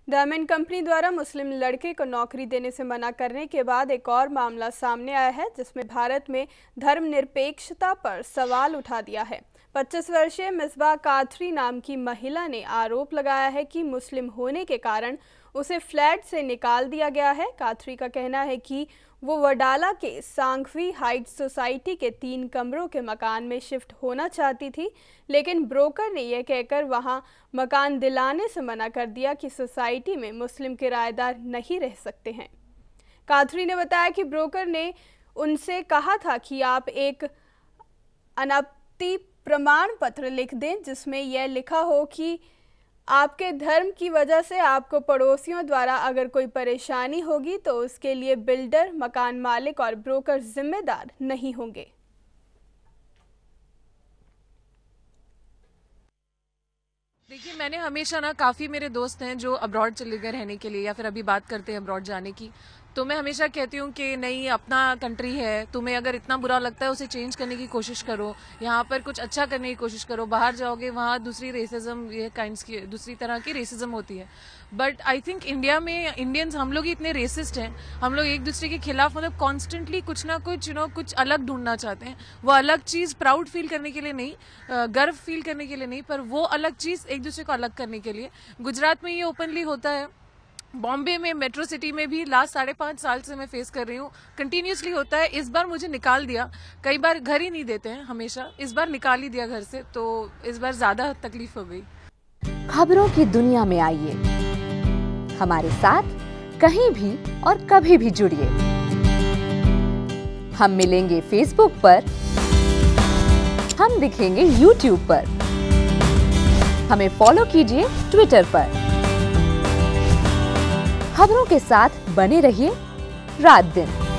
Diamond company द्वारा मुस्लिम लड़के को नौकरी देने से मना करने के बाद एक और मामला सामने आया है जिसमें भारत में धर्मनिरपेक्षता पर सवाल उठा दिया है। 25 वर्षीय मिसबा काथरी नाम की महिला ने आरोप लगाया है कि मुस्लिम होने के कारण उसे फ्लैट से निकाल दिया गया है। काथरी का कहना है कि वो वडाला के सांघवी हाइट्स सोसाइटी के 3 कमरों के मकान में शिफ्ट होना चाहती थी, लेकिन ब्रोकर ने यह कहकर वहां मकान दिलाने से मना कर दिया कि सोसाइटी में मुस्लिम किराएदार नहीं रह सकते हैं। काथरी ने बताया कि ब्रोकर ने उनसे कहा था कि आप एक अनापत्ति प्रमाण पत्र लिख दें जिसमें यह लिखा हो कि आपके धर्म की वजह से आपको पड़ोसियों द्वारा अगर कोई परेशानी होगी तो उसके लिए बिल्डर, मकान मालिक और ब्रोकर जिम्मेदार नहीं होंगे। देखिए, मैंने हमेशा ना काफ़ी मेरे दोस्त हैं जो अब्रॉड चले गए रहने के लिए या फिर अभी बात करते हैं अब्रॉड जाने की, तो मैं हमेशा कहती हूँ कि नहीं, अपना कंट्री है, तुम्हें अगर इतना बुरा लगता है उसे चेंज करने की कोशिश करो, यहाँ पर कुछ अच्छा करने की कोशिश करो। बाहर जाओगे वहाँ दूसरी रेसिज्म, ये काइंड्स की दूसरी तरह की रेसिज्म होती है। बट आई थिंक इंडिया में इंडियंस हम लोग ही इतने रेसिस्ट हैं, हम लोग एक दूसरे के खिलाफ मतलब कॉन्स्टेंटली कुछ ना कुछ कुछ अलग ढूंढना चाहते हैं। वो अलग चीज़ प्राउड फील करने के लिए नहीं, गर्व फील करने के लिए नहीं, पर वो अलग चीज़ एक दूसरे को अलग करने के लिए। गुजरात में ये ओपनली होता है, बॉम्बे में मेट्रो सिटी में भी लास्ट 5.5 साल से मैं फेस कर रही हूँ, कंटिन्यूसली होता है। इस बार मुझे निकाल दिया, कई बार घर ही नहीं देते हैं हमेशा, इस बार निकाल ही दिया घर से, तो इस बार ज्यादा तकलीफ हो गई। खबरों की दुनिया में आइए, हमारे साथ कहीं भी और कभी भी जुड़िए। हम मिलेंगे फेसबुक पर, हम दिखेंगे यूट्यूब पर, हमें फॉलो कीजिए ट्विटर पर। खबरों के साथ बने रहिए रात दिन।